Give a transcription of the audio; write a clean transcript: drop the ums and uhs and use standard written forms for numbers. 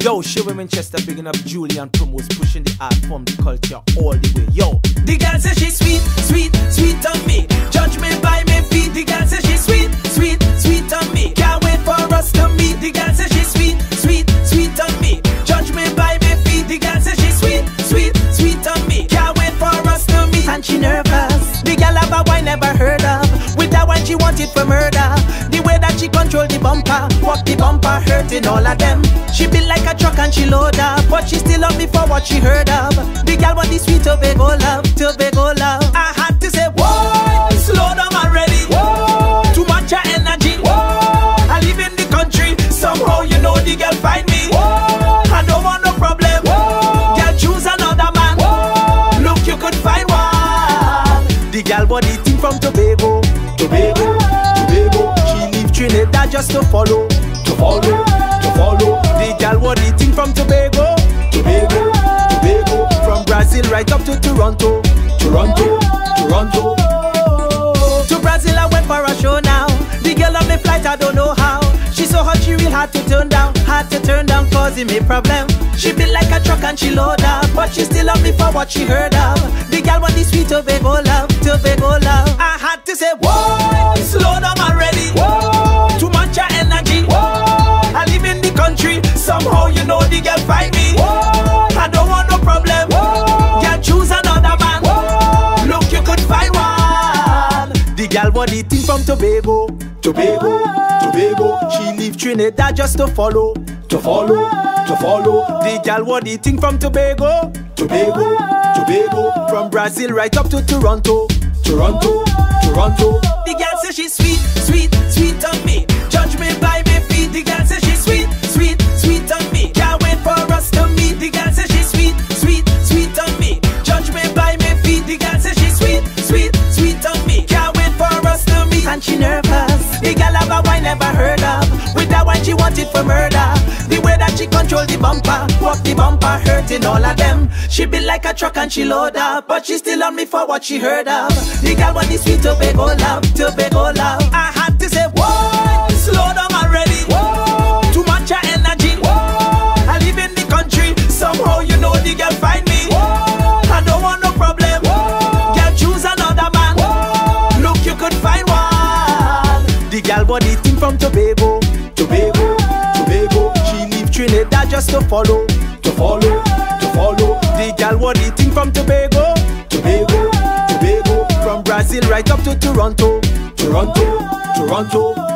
Yo, Shiver Manchester bigging up Julian Promos, pushing the art from the culture all the way. Yo, the girl says she's sweet, sweet, sweet on me. Judge me by me feet. The girl says she's sweet, sweet, sweet on me. Can't wait for us to meet. The girl says she's sweet, sweet, sweet on me. Judge me by me feet. The girl says she's sweet, sweet, sweet on me. Can't wait for us to meet. And she nervous. The girl have a wine never heard of. With that wine she wanted for murder. The way that she control the bumper, walk the bumper, hurting all of them. She built like a truck and she load up, but she still love me for what she heard of. The girl want the sweet Tobago love, Tobago love. I had to say, whoa, slow down already. Whoa, too much energy. Whoa, I live in the country, somehow you know the girl find me. Whoa, I don't want no problem. Whoa, girl choose another man. Whoa, look you could find one. The girl body thing from Tobago, Tobago, Tobago. She leave Trinidad just to follow, to follow. The girl what the thing from Tobago, Tobago, Tobago. From Brazil right up to Toronto, Toronto, Toronto. To Brazil I went for a show now. The girl on the flight I don't know how. She so hot she real hard to turn down, causing me problem. She built like a truck and she load up, but she still love me for what she heard of. The girl want the sweet Tobago love, Tobago love. I had to say, whoa, slow down already. Whoa, too much energy. Whoa, I live in the country, somehow you know the girl find me. Whoa, I don't want no problem. Whoa, girl choose another man. Whoa, look you could find one. The girl body thing from Tobago, Tobago, Tobago. She leave Trinidad just to follow, to follow, to follow. The girl what the thing from Tobago, Tobago, Tobago. From Brazil right up to Toronto, Toronto, Toronto. The girl says she's sweet, sweet, sweet on me. Judge me by me feet. The girl says she's sweet, sweet, sweet on me. Can't wait for us to meet. The girl says she's sweet, sweet, sweet on me. Judge me by me feet. The girl says she's sweet, sweet, sweet on me. Can't wait for us to meet. And she nervous. The girl have a wine never heard of. With that wine she wanted for murder. The way that she control the bumper, walk the bumper, hurting all of them. She built like a truck and she load up, but she still on me for what she heard of. The girl want the sweet Tobago love, Tobago love. I had to say, whoa, slow down already. Whoa, too much energy. Whoa, I live in the country, somehow you know the girl find me. Whoa, I don't want no problem. Whoa, girl choose another man. Whoa, look you could find one. The girl body thing from Tobago, Tobago, Tobago. She leave Trinidad just to follow, to follow, to follow. The girl what the thing from Tobago, Tobago, Tobago. From Brazil right up to Toronto, Toronto, Toronto.